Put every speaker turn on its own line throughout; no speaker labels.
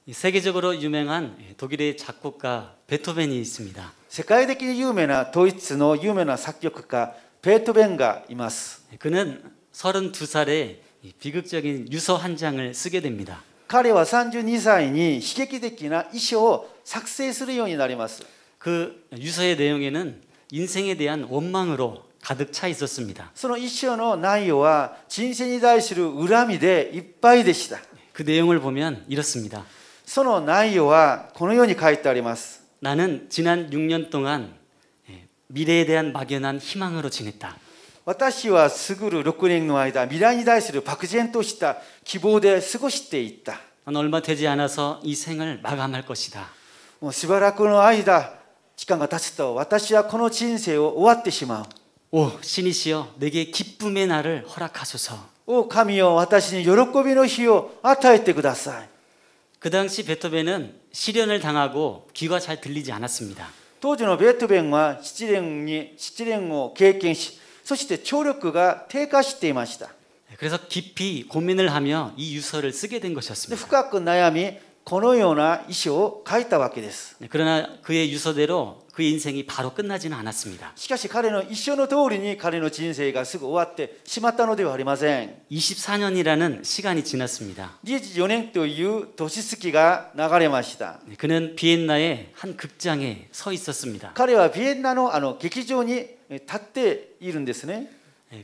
세계적으로 유명한 독일의 작곡가 베토벤이 있습니다.
世界的に有名なドイツの有名な作曲家ベートーベンがいます。
그는 32살에 비극적인 유서 한 장을 쓰게 됩니다.
彼は32歳に悲劇的な遺書を作成するようになります。
그 유서의 내용에는 인생에 대한 원망으로 가득 차 있었습니다.
その遺書の内容は人生に対する恨みでいっぱいでした。
그 내용을 보면 이렇습니다.
その内容はこのように書いてあります。
나는 지난 6년 동안 미래에 대한 막연한 희망으로 지냈다.
私は過ぐる6年の間、未来に対する漠然とした希望で過ごしていった。
얼마 되지 않아서 이 생을 마감할 것이다.
もうしばらくの間、時間が経つと私はこの人生を終わってしまう。
오 신이시여 내게 기쁨의 날을 허락하소서.
お神よ、私に喜びの日を与えてください。
그 당시 베토벤은 시련을 당하고 귀가 잘 들리지 않았습니다.
当時のベートーベンは失恋を経験し、そして聴力が低下していました。
그래서 깊이 고민을 하며 이 유서를 쓰게 된
で
것이었습니다.
深く悩み、このような遺書を書いたわけです。
그러나 그의 유서대로 그의 인생이 바로 끝나지는 않았습니다.
しかし彼の遺書の通りに彼の人生がすぐ終わってしまったのではありません。
24년이라는 시간이 지났습니다.
24年という年月が流れました。
그는 비엔나의 한 극장에 서 있었습니다.
彼はビエンナの劇場に立っているんですね。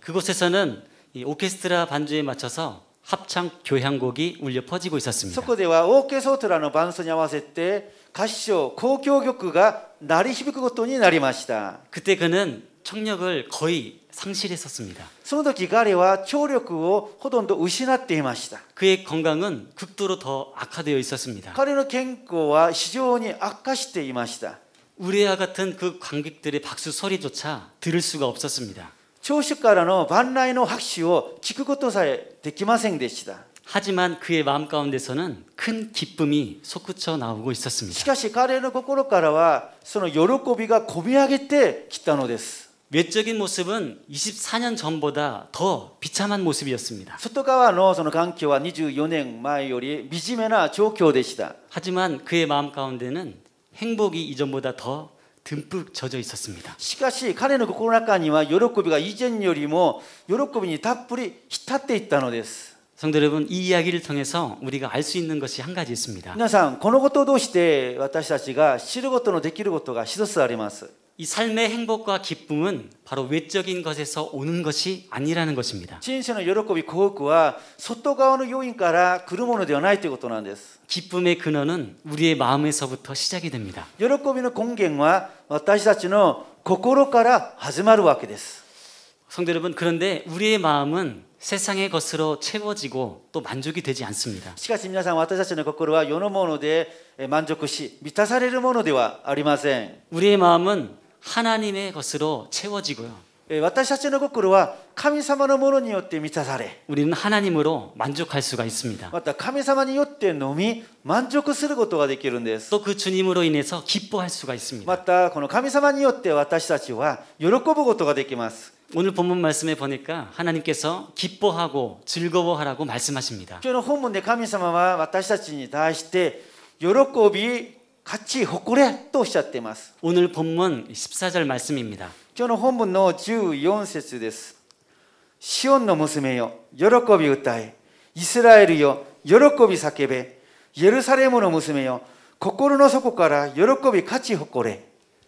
그곳에서는 이 오케스트라 반주에 맞춰서 합창 교향곡이 울려 퍼지고
そ
있었습니다.
こではオーケストラの伴奏に合わせて合唱、交響曲が鳴り響くことになりました。
그때 그는 청력을 거의 상실했었습니다.
その時彼は聴力をほとんど失っていました。
그의 건강은 극도로 더 악화되어 있었습니다.
彼の健康は非常に悪化していました。
우레와 같은 그 관객들의 박수 소리조차 들을 수가 없었습니다.
聴衆からの万来の拍手を聞くことさえできませんでした。
하지만 그의 마음 가운데서는 큰 기쁨이 솟구쳐 나오고
し
있었습니다.
かし彼の心からはその喜びがこみ上げてきたのです。
외적인 모습은 24년 전보다 더 비참한 모습이었습니다.
外側のその環境は24年前より惨めな状況でした。
하지만 그의 마음 가운데는 행복이 이전보다 더 듬뿍 젖어 있었습니다.
しかし彼の心の中には喜びが以前よりも喜びにたっぷり浸っていったのです。
성도 여러분, 이 이야기를 통해서 우리가 알 수 있는 것이 한 가지 있습니다.
皆さん、このことを通して私たちが知ることのできることが一つあります。
이 삶의 행복과 기쁨은 바로 외적인 것에서 오는 것이 아니라는 것입니다.
人生の喜び幸福は外側の要因から来るものではないということなんです。
기쁨의 근원은 우리의 마음에서부터 시작이 됩니다.
喜びの根源は私たちの心から始まるわけです。
성도 여러분, 그런데 우리의 마음은 세상의 것으로 채워지고 또 만족이 되지 않습니다.
しかし皆さん、私たちの心は世のもので満足し満たされるものではありません。
우리의 마음은 하나님의 것으로 채워지고요.
私たちの心は神様のものによって満たされ、
우리는 하나님으로 만족할 수가 있습니다.
また神様によってのみ満足することができるんです。
또 그 주님으로 인해서 기뻐할 수가 있습니다.
またこの神様によって私たちは喜ぶことができます。
오늘 본문 말씀에 보니까 하나님께서 기뻐하고 즐거워하라고 말씀하십니다.
今日の本文で神様は私たちに対して喜び、勝ち、誇れとおっしゃっています。
오늘 본문 14절 말씀입니다.
今日の本文の14節です。シオンの娘よ、喜び歌え。イスラエルよ、喜び叫べ。예루살렘의娘よ、心の底から喜び勝ち誇れ。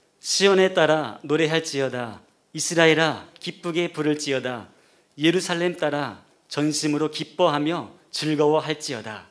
시온에 따라 노래할지어다. 이스라엘아 기쁘게 부를지어다. 예루살렘 따라 전심으로 기뻐하며 즐거워할지어다.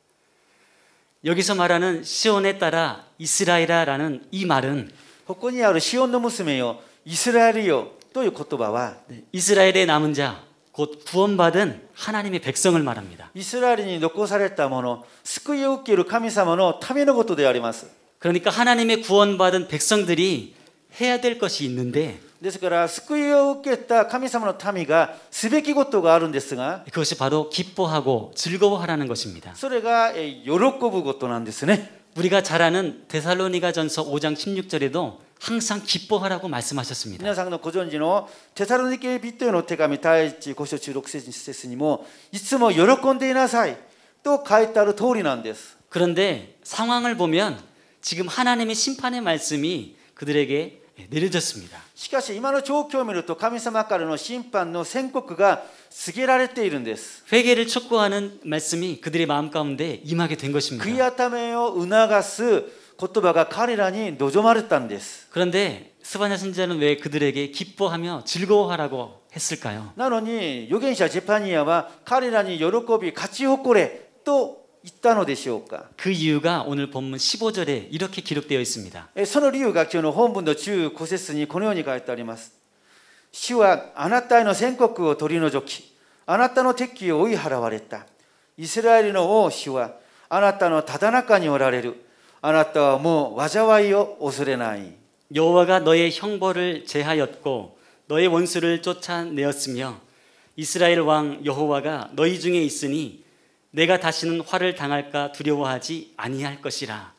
여기서 말하는 시온에 따라 이스라엘아라는 이 말은
ここにあるシオンの娘よ、イスラエルよという言葉は
이스라엘의 남은 자, 곧 구원받은 하나님의 백성을 말합니다.
イスラエルに残されたもの、救いを受ける神様のためのことであります。
그러니까 하나님의 구원받은 백성들이 해야 될 것이 있는데
ですから救いを受けた神様の民がすべきことがあるんですが、
그것이 바로 기뻐하고 즐거워하라는 것입니다.
それが喜ぶことなんですね。
우리가 잘 아는 데살로니가전서 5장 16절에도 항상 기뻐하라고 말씀하셨습니다.
皆さんのご存知のテサロニケ人への手紙第1、5章16節にもいつも喜んでいなさいと書いてある通りなんです。
그런데 상황을 보면 지금 하나님의 심판의 말씀이 그들에게 내려졌습니다.
しかし今の状況を見ると神様からの審判の宣告が告げられているんです。
회개를 촉구하는 말씀이 그들의 마음 가운데 임하게 된 것입니다.
悔い改めを促す言葉が彼らに望まれたんです。
그런데 스바냐 선지자는 왜 그들에게 기뻐하며 즐거워하라고 했을까요?
なのに預言者ジェパニアは彼らに喜び勝ち誇れと言ったのでしょうか。
그 이유가 오늘 본문 15절에 이렇게 기록되어 있습니다.
その理由が今日の本文の15節にこのように書いてあります。主はあなたへの宣告を取り除き、あなたの敵を追い払われた。イスラエルの王主はあなたのただ中におられる。あなたはもう災いを恐れない。
여호와가 너의 형벌을 제하였고 너의 원수를 쫓아내었으며 이스라엘 왕 여호와가 너희 중에 있으니 내가 다시는 화를 당할까 두려워하지 아니할 것이라.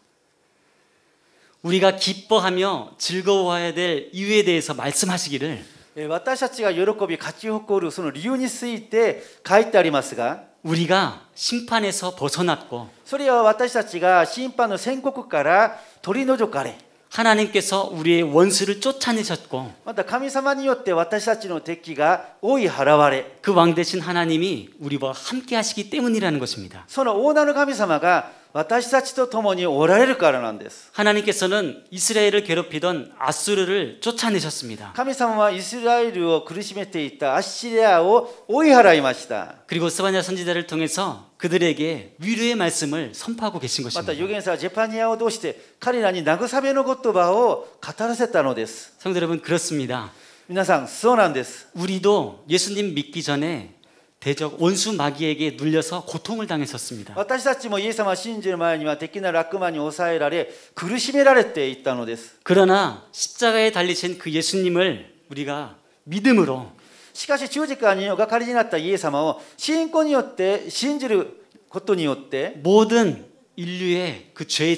우리가 기뻐하며 즐거워해야 될 이유에 대해서 말씀하시기를
私たちが喜び勝ち誇るその理由について書いてありますが、
우리가 심판에서 벗어났고
それは私たちが審判の宣告から取り除かれ、
하나님께서 우리의 원수를 쫓아내셨고
また神様によって私たちの敵が追い払われ、
그 왕 대신 하나님이 우리와 함께 하시기 때문이라는 것입니다.
その大なる神様が私たちと共におられるからなんです。
하나님께서는 이스라엘을 괴롭히던 아수르를 쫓아내셨습니다.
神様はイスラエルを苦しめていたアッシリアを追い払いました。
그리고 스바냐 선지자를 통해서 그들에게 위로의 말씀을 선포하고 계신
また
것입니다.
預言者ジェパニアを通して彼らに慰めの言葉を語らせたのです。
성도 여러분, 그렇습니다.
皆さんそうなんです。
우리도 예수님 믿기 전에 대적 원수 마귀에게 눌려서 고통을 당했었습니다.
私たちもイエス様を信じる前には敵なる悪魔に抑えられ苦しめられていったのです。
그러나 십자가에 달리신 그 예수님을 우리가 믿음으로
しかし十字架におかかりになったイエス様を信仰によって信じることによって
모든 인류의 그 죄의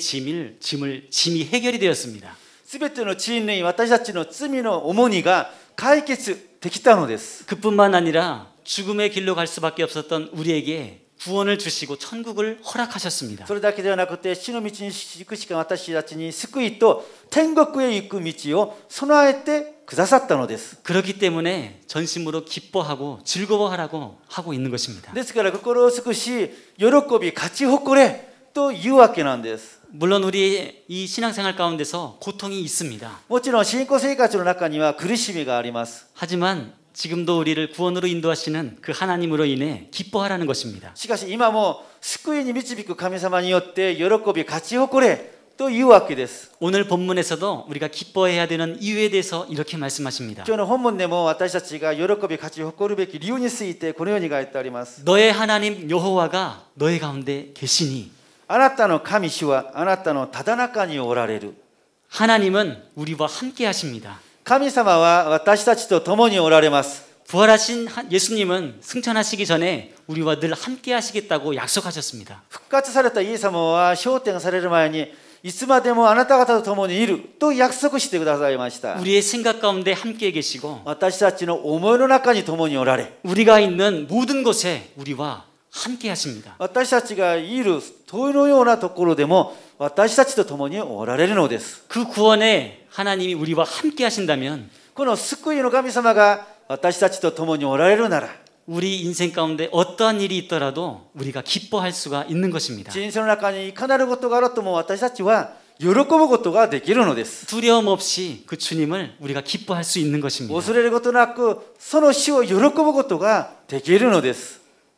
짐이 해결이 되었습니다.
すべての人類私たちの罪の重荷が解決できたのです。
그뿐만 아니라 죽음의 길로 갈 수밖에 없었던 우리에게 구원을 주시고 천국을 허락하셨습니다.
それだけではなくて死の道に行くしか私たちに救いと天国へ行く道を備えてくださったのです。
그렇기 때문에 전심으로 기뻐하고 즐거워하라고 하고 있는 것입니다.
ですから心を尽くし喜び勝ち誇れというわけなんです。
물론 우리의 이 신앙생활 가운데서 고통이 있습니다.
もちろん信仰生活の中には苦しみがあります。
하지만 지금도 우리를 구원으로 인도하시는 그 하나님으로 인해 기뻐하라는 것입니다.
しかし今も救いに導く神様によって喜び勝ち誇れというわけです。
오늘 본문에서도 우리가 기뻐해야 되는 이유에 대해서 이렇게 말씀하십니다.
今日の本文でも私たちが喜び勝ち誇るべき理由についてこのように書いてあります。
너의 하나님 여호와가 너의 가운데 계시니
あなたの神主はあなたのただ中におられる。
하나님은 우리와 함께 하십니다.
神様は私たちと共におられます。
부활하신 예수님은 승천하시기 전에 우리와 늘 함께 하시겠다고 약속하셨습니다.
復活されたイエス様は昇天される前にいつまでもあなた方と共にいると約束してくださいました。
우리의 생각 가운데 함께 계시고
私たちの思いの中に共におられ、
우리가 있는 모든 곳에 우리와 함께 하십니다.
私たちがいる問いのようなところでも私たちと共におられるのです。
그 구원에 하나님이 우리와 함께 하신다면
この救いの神様が私たちと共におられるなら、
우리 인생 가운데 어떠한 일이 있더라도 우리가 기뻐할 수가 있는 것입니다.
人生の中にいかなることがあるとも私たちは喜ぶことができるのです。
두려움 없이 그 주님을 우리가 기뻐할 수 있는 것입니다.
恐れることなくその死を喜ぶことができるのです。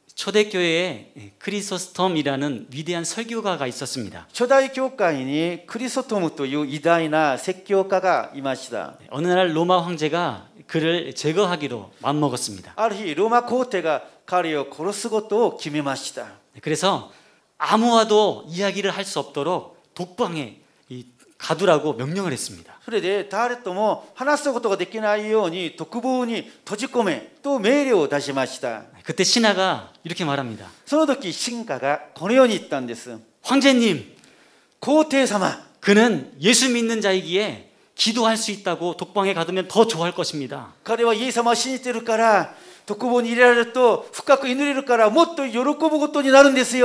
초대교회에 크리소스톰이라는 위대한 설교가가 있었습니다.
初代教会にクリソトムという偉大な説教家がいました。
어느 날 로마 황제가 그를 제거하기로 맘먹었습니다.
ある日ローマ皇帝が彼を殺すことを決めました。
그래서 아무와도 이야기를 할 수 없도록 독방에 가두라고 명령을 했습니다.
それで誰とも話すことができないように独房に閉じ込めと命令を出しました。
그때 신하가 이렇게 말합니다.
その時神家がこのように言ったんです。
황제님,
皇帝様、
그는 예수 믿는 자이기에 기도할 수 있다고 독방에 가두면 더 좋아할 것입니다.
彼はイエス様を信じているから独房に入れられると深く祈れるからもっと喜ぶことになるんですよ。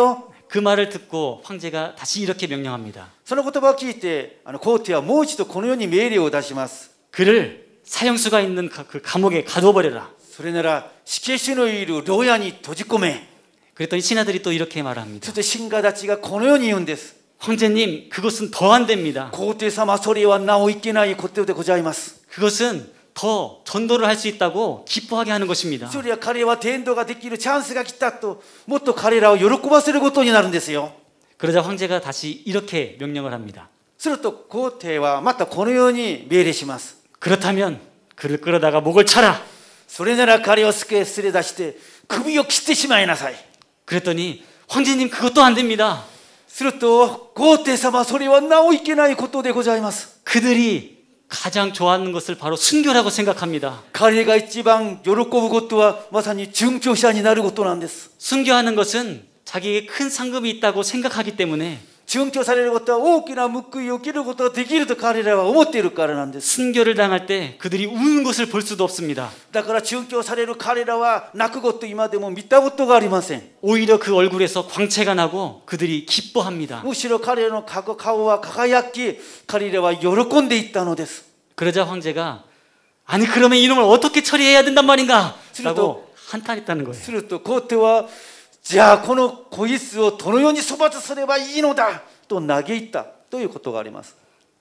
그 말을 듣고 황제가 다시 이렇게 명령합니다.
その言葉を聞いて皇帝はもう一度このように命令を出します。
그를 사형수가 있는 그 감옥에 가둬버려라.
それなら死刑囚のいる牢屋に閉じ込め。
그랬더니 신하들이 또 이렇게
そ
말합니다.
して臣下たちがこのように言うんです。
황제님, 그것은 더 안 됩니다.
皇帝様、それはなおいけないことでございます。
그것은 더 전도를 할 수 있다고 기뻐하게 하는 것입니다.
それは彼は伝道ができるチャンスが来たと、もっと彼らを喜ばせることになるんですよ。
그러자 황제가 다시 이렇게 명령을 합니다.
すると皇帝はまたこのように命令します。
그렇다면 그를 끌어다가 목을 쳐라.
それなら彼を連れ出して首を切ってしまいなさい。
그랬더니 황제님 그것도 안 됩니다.
すると皇帝様、それはなおいけないことでございます。
그들이 가장 좋아하는 것을 바로 순교라고 생각합니다.
彼が一番喜ぶことはまさに殉教者になることなんです。
순교하는 것은 자기에게 큰 상급이 있다고 생각하기 때문에
殉教されることは大きな報いを受けることができると彼らは思っているからなんです。
순교를 당할 때 그들이 우는 것을 볼 수도 없습니다.
だから殉教される彼らは泣くこと今でも見たことがありません。
오히려 그 얼굴에서 광채가 나고 그들이 기뻐합니다.
むしろ彼らの顔は輝き、彼らは喜んでいったのです。
그러자 황제가 아니 그러면 이놈을 어떻게 처리해야 된단 말인가? 라고 한탄했다는 거예요.
すると皇帝はじゃあこいつをどのように処罰すればいいのだと嘆いたということがあります。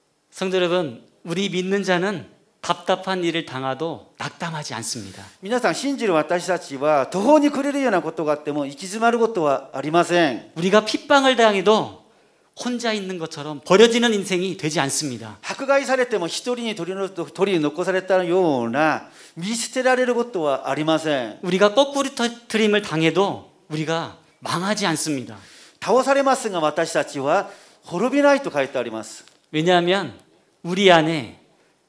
성도 여러분, 우리 믿는 자는 답답한 일을 당하도 낙담하지 않습니다.
皆さん信じる私たちは途方に暮れるようなことがあっても行き詰まることはありません。
우리가 핍박을 당해도 혼자 있는 것처럼 버려지는 인생이 되지 않습니다.
迫害されても一人に取り残されたような見捨てられることはありません。
우리가 거꾸로 터트림을 당해도 우리가 망하지 않습니다.
倒されますが私たちは滅びないと書いてあります。
왜냐하면 우리 안에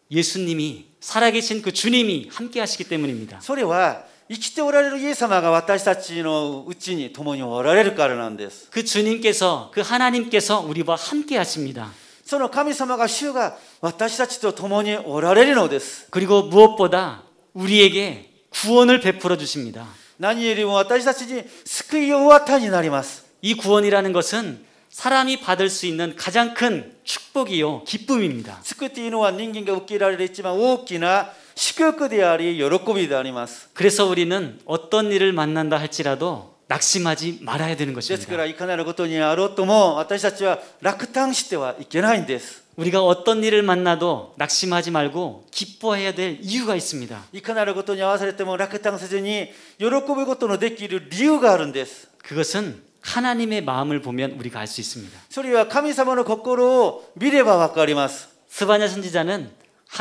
예수님이 살아계신 그 주님이 함께 하시기 때문입니다.
それは生きておられるイエス様が私たちのうちに共におられるからなんです。
그 주님께서 그 하나님께서 우리와 함께 하십니다.
その神様が主が私たちと共におられるのです。
그리고 무엇보다 우리에게 구원을 베풀어 주십니다.
何よりも私たちに救いをお与えになります。
이 구원이라는 것은 사람이 받을 수 있는 가장 큰 축복이요 기쁨입니다.
救いというのは人間が受けられる一番大きな祝福であり喜びであります。
그래서 우리는 어떤 일을 만난다 할지라도 낙심하지 말아야 되는
ですか
것입니다.
らいかなることにあろうとも私たちは落胆してはいけないんです。
우리가 어떤 일을 만나도 낙심하지 말고 기뻐해야 될 이유가 있습니다.
いかなることに合わされても落胆せずに喜ぶことのできる理由があるんです。
그것은 하나님의 마음을 보면 우리가 알 수 있습니다.
それは神様の心を見ればわかります。
스바냐 선지자는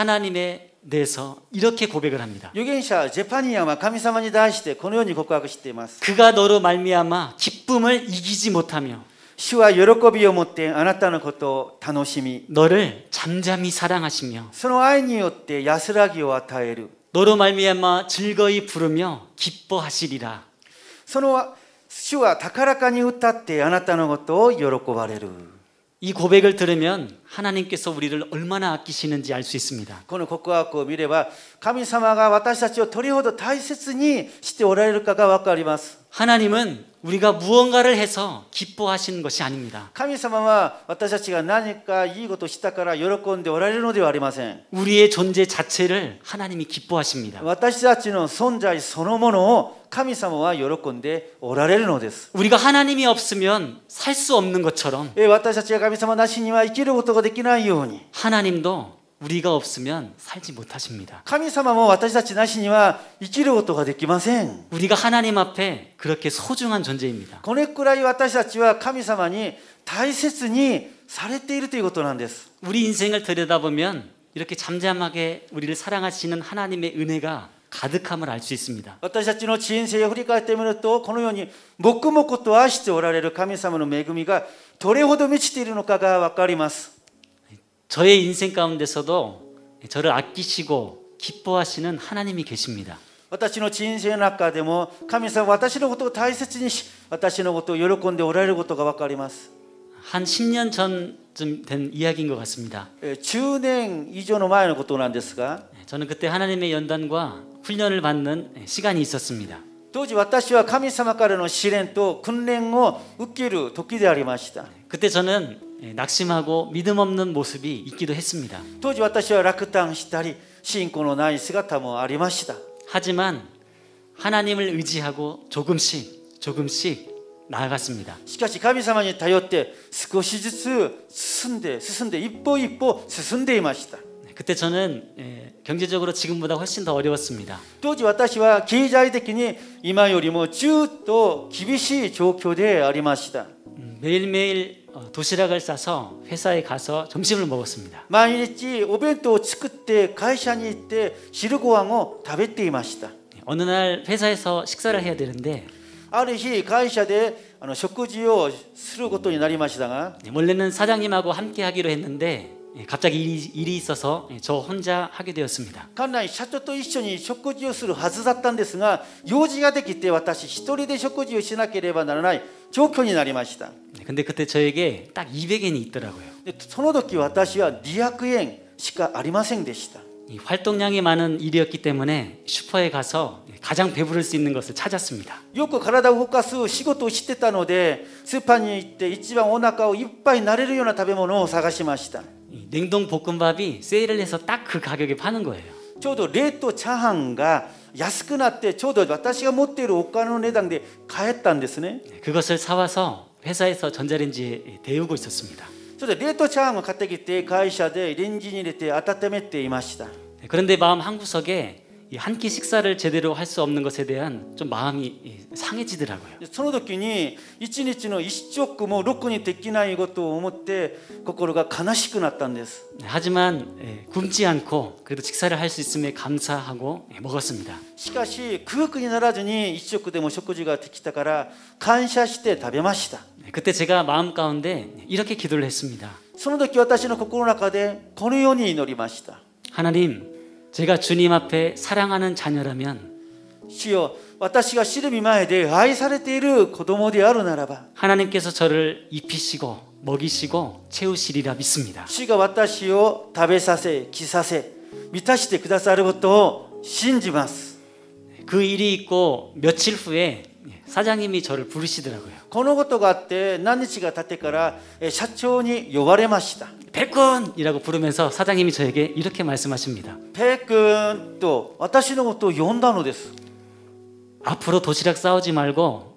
하나님에 대해서 이렇게 고백을 합니다.
預言者ジェパニアは神様に対してこのように告白しています。
그가 너로 말미암아 기쁨을 이기지 못하며
主は喜びを持ってあなたのことを楽しみ、
너를 잠잠히 사랑하시며
その愛によって安らぎを与える。
너로 말미암아 즐거이 부르며 기뻐하시리라.
その主は高らかに歌ってあなたのことを喜ばれる。
이 고백을 들으면 하나님께서 우리를 얼마나 아끼시는지 알 수 있습니다.
この告白を見れば神様が私たちをどれほど大切にしておられるかが分かります。
하나님은 우리가 무언가를 해서 기뻐하시는 것이 아닙니다.
神様は私たちが何かいいことをしたから喜んでおられるのではありません。
우리의 존재 자체를 하나님이 기뻐하십니다.
私たちの存在そのものを神様は喜んでおられるのです。
우리가 하나님이 없으면 살 수 없는 것처럼
私たちが神様なしには生きることができないように、
하나님도 우리가 없으면 살지 못하십니다.
神様も私たちなしには生きることができません。
우리가 하나님 앞에 그렇게 소중한 존재입니다.
これくらい私たちは神様に大切にされているということなんです。
우리 인생을 들여다보면 이렇게 잠잠하게 우리를 사랑하시는 하나님의 은혜가 가득함을 알 수 있습니다.
私たちの人生を振り返ってみると、このように黙々と愛しておられる神様の恵みがどれほど満ちているのかが分かります。
저의 인생 가운데서도 저를 아끼시고 기뻐하시는 하나님이 계십니다.
私の人生の中でも神様は私のことを大切にし、私のことを喜んでおられることが分かります。
한 10년 전쯤 된 이야기인 것 같습니다.
10年以上の前のことなんですが、
저는 그때 하나님의 연단과 훈련을 받는 시간이 있었습니다.
当時私は神様からの試練と訓練を受ける時でありました。
그때 저는 낙심하고 믿음 없는 모습이 있기도 했습니다.
当時私は落胆したり信仰のない姿もありました。
하지만 하나님을 의지하고 조금씩 나아갔습니다.
しかし神様に頼って少しずつ進んで一歩一歩進んでいました。
그때 저는 경제적으로 지금보다 훨씬 더 어려웠습니다.
当時私は経済的に今よりもずっと厳しい状況でありました。
매일매일 도시락을 싸서 회사에 가서 점심을 먹었습니다.
毎日お弁当を作って会社に行って昼ご飯を食べていました。
어느 날 회사에서 식사를 해야 되는데
ある日会社で食事をすることになりましたが
원래는 사장님하고 함께 하기로 했는데 갑자기 일이 있어서 저 혼자 하게 되었습니다.
館内社長と一緒に食事をするはずだったんですが用事ができて私一人で食事をしなければならない状況になりました。
근데 그때 저에게 딱 200엔이 있더라고요.
でその時私は200円しかありませんでした。
이 활동량이 많은 일이었기 때문에 슈퍼에 가서 가장 배부를 수 있는 것을 찾았습니다.
よく体を動かす仕事をしてたのでスーパーに行って一番お腹をいっぱいになれるような食べ物を探しました。
냉동 볶음밥이 세일을 해서 딱 그 가격에 파는 거예요.
ちょうど冷凍チャーハンが安くなってちょうど私が持っているお金の値段で買えたんですね。
그것을 사와서 회사에서 전자레인지에 데우고 있었습니다.
それで冷凍チャーハンを買ってきて会社でレンジに入れて温めていました。
그런데 마음 한구석에 한 끼 식사를 제대로 할 수 없는 것에 대한 좀 마음이 상해지더라고요.
その時に一日の一食もろくにできないことを思って心が悲しくなったんです。
하지만 굶지 않고 그래도 식사를 할 수 있음에 감사하고 먹었습니다.
しかし空腹にならずに一食でも食事ができたから感謝して食べました。
그때 제가 마음 가운데 이렇게 기도를 했습니다.
その時私の心の中でこのように祈りました。
하나님, 제가 주님 앞에 사랑하는 자녀라면
主よ、私が主の前で愛されている子供であるならば
하나님께서 저를 입히시고 먹이시고 채우시리라 믿습니다.
主が私を食べさせ着させ満たしてくださることを信じます。
그 일이 있고 며칠 후에 사장님이 저를 부르시더라고요.
このことがあって何日が経ってから社長に呼ばれました。
백군이라고 부르면서 사장님이 저에게 이렇게 말씀하십니다.
ペイ君と私のことを呼んだのです。
앞으로 도시락 싸우지 말고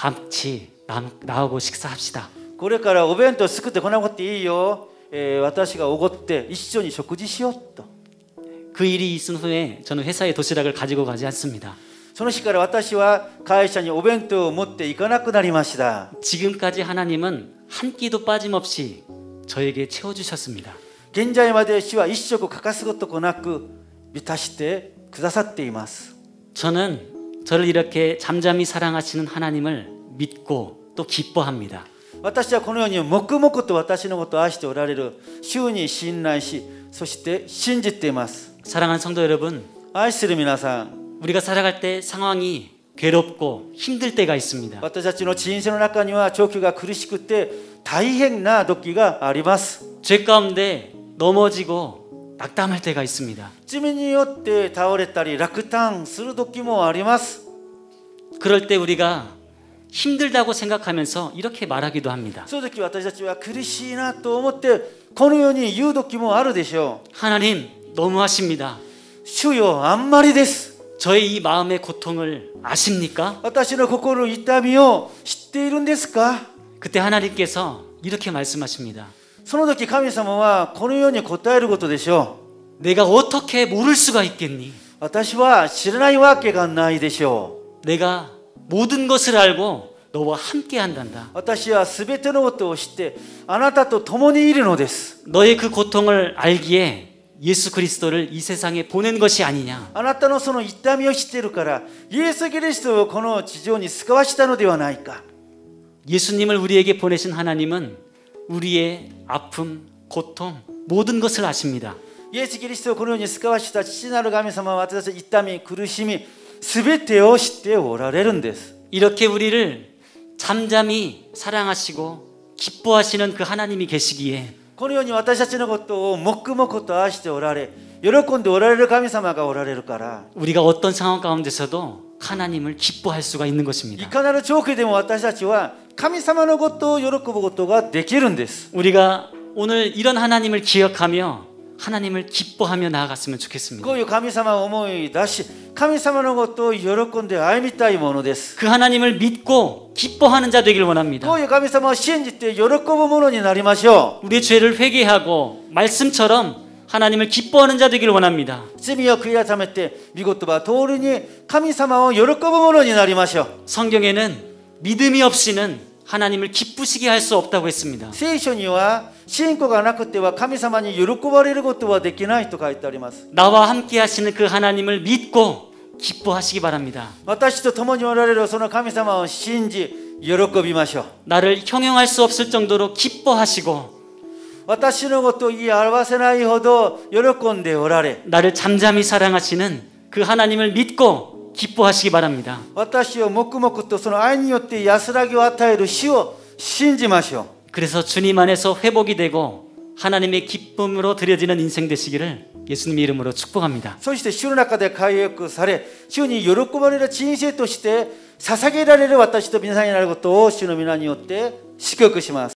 같이 나하고 식사합시다.
これからお弁当作ってこなくていいよ。私がおごって一緒に食事しようと。
그 일이 있은 후에 저는 회사에 도시락을 가지고 가지 않습니다.
その日から私は会社にお弁当を持って行かなくなりました。
지금까지 하나님은 한 끼도 빠짐없이 저에게 채워주셨습니다.
現在まで主は一食欠かすことなく満たしてくださっています。
저는 저를 이렇게 잠잠히 사랑하시는 하나님을 믿고 또 기뻐합니다.
私はこのように黙々と私のことを愛しておられる主に信頼し、そして信じています。
사랑하는 성도 여러분,
愛する皆さん、
우리가 살아갈 때 상황이 괴롭고 힘들 때가 있습니다.
私たちの人生の中には長期が苦しくて大変な時があります。
죄 가운데 넘어지고 낙담할 때가 있습니다.
罪によって倒れたり落胆する時もあります。
그럴 때 우리가 힘들다고 생각하면서 이렇게 말하기도 합니다.
その時私たちは苦しいなと思ってこのように言う時もあるでしょう。
하나님, 너무하십니다.
主よ、あんまりです。
저의 이 마음의 고통을 아십니까?
私の心の痛みを知っているんですか？
그때 하나님께서 이렇게 말씀하십니다.
その時神様はこのように答えることでしょう。
내가 어떻게 모를 수가 있겠니?
私は知らないわけがないでしょう。
내가 모든 것을 알고 너와 함께 한단다.
私はすべてのことを知ってあなたと共にいるのです。
너의 그 고통을 알기에 예수 그리스도를 이 세상에 보낸 것이 아니냐.
あなたのその痛みを知っているからイエス・キリストをこの地上に使わしたのではないか。
예수님을 우리에게 보내신 하나님은 우리의 아픔, 고통, 모든 것을 아십니다.
イエス・キリストをこのように使わした父なる神様は私たちの痛み、苦しみすべてを知っておられるんです。
이렇게 우리를 잠잠히 사랑하시고 기뻐하시는 그 하나님이 계시기에
このように私たちのことを黙々と愛しておられ喜んでおられる神様がおられるから
우리가 어떤 상황 가운데서도 하나님을 기뻐할 수가 있는
い
것입니다.
かなる条件でも私たちは神様のことを喜ぶことができるんです。
우리가 오늘 이런 하나님을 기억하며 하나님을 기뻐하며 나아갔으면 좋겠습니다.
こういう神様を思い出し、神様のことを喜んで歩みたいものです。
그 하나님을 믿고 기뻐하는 자 되길
こ
원합니다.
ういう神様を信じて喜ぶものになりましょ
우리의 죄를 회개하고 말씀처럼 하나님을 기뻐하는 자 되길 원합니다.
う。罪を悔い改めて、御言葉通りに神様を喜ぶものになりましょう。
성경에는 믿음이 없이는 하나님을 기쁘시게 할 수 없다고 했습니다.
聖書には信仰がなくては神様に喜ばれることはできないと書いてあります。
나와 함께 하시는 그 하나님을 믿고 기뻐하시기 바랍니다.
私と共におられるその神様を信じ喜びましょう。
나를 형용할 수 없을 정도로 기뻐하시고
私のことを言い表せないほど喜んでおられ、
나를 잠잠히 사랑하시는 그 하나님을 믿고 기뻐하시기 바랍니다.
私を黙々とその愛によって安らぎを与える主を信じましょう。
그래서 주님 안에서 회복이 되고 하나님의 기쁨으로 드려지는 인생 되시기를 예수님의 이름으로 축복합니다.
そして主の中で回復され、主に喜ばれる人生として捧げられる私と皆さんになることを主の皆によって祝福します。